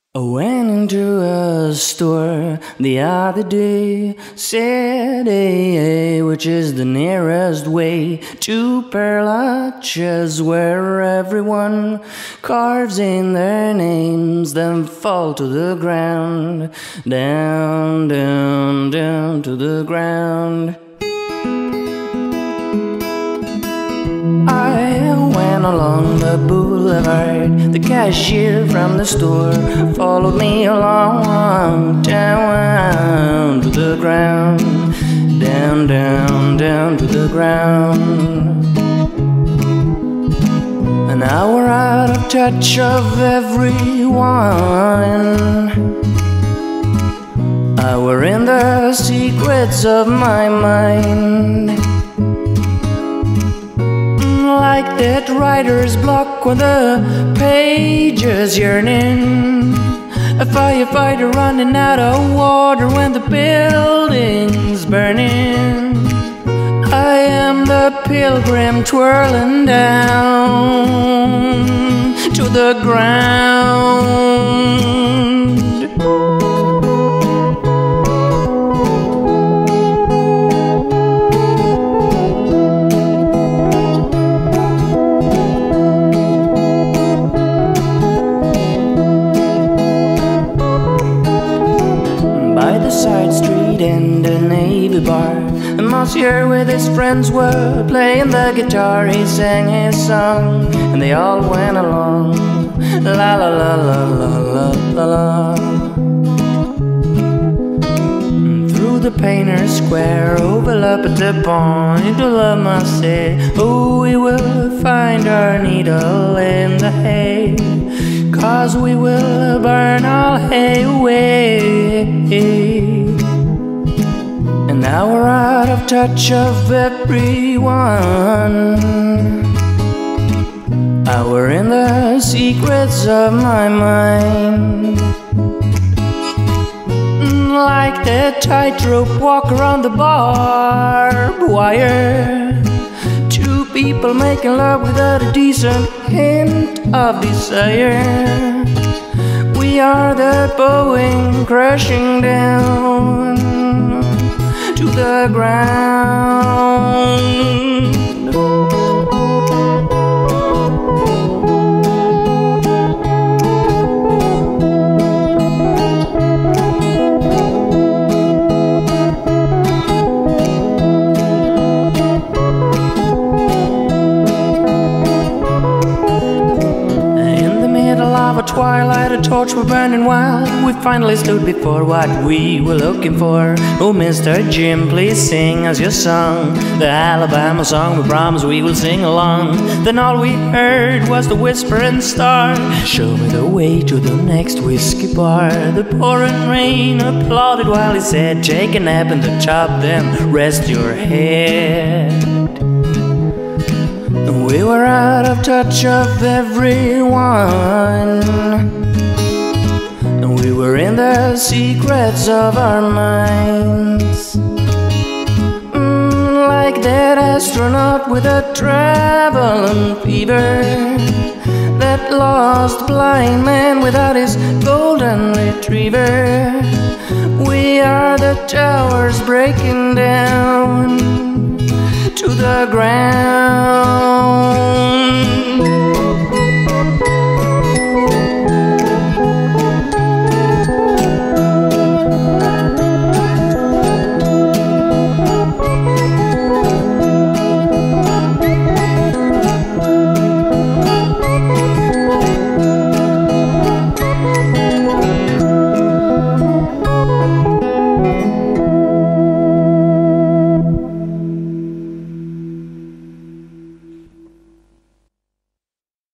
I went into a store the other day, said AA, which is the nearest way to Perlaches, where everyone carves in their names, then fall to the ground, down, down, down to the ground. I went along the boulevard. The cashier from the store followed me along, down to the ground, down, down, down to the ground. And now we're out of touch of everyone. We're in the secrets of my mind, like that writer's block when the page is yearning, a firefighter running out of water when the building's burning. I am the pilgrim twirling down to the ground. By the side street in the Navy bar, the monsieur with his friends were playing the guitar. He sang his song and they all went along, la la la la la la la la. Through the Painter's Square, over up at the point of love must say, oh, we will find our needle in the hay, 'cause we will burn all hay away. And now we're out of touch of everyone. We're in the secrets of my mind, like that tightrope walk around the barbed wire. Two people making love without a decent hint of desire. We are the Boeing crashing down to the ground. Twilight, a torch were burning wild. We finally stood before what we were looking for. Oh, Mr. Jim, please sing us your song, the Alabama song we promised we will sing along. Then all we heard was the whispering star, show me the way to the next whiskey bar. The pouring rain applauded while he said, take a nap in the tub, then rest your head. We were out of touch of everyone, and we were in the secrets of our minds, like that astronaut with a traveling fever, that lost blind man without his golden retriever. We are the towers breaking down to the ground.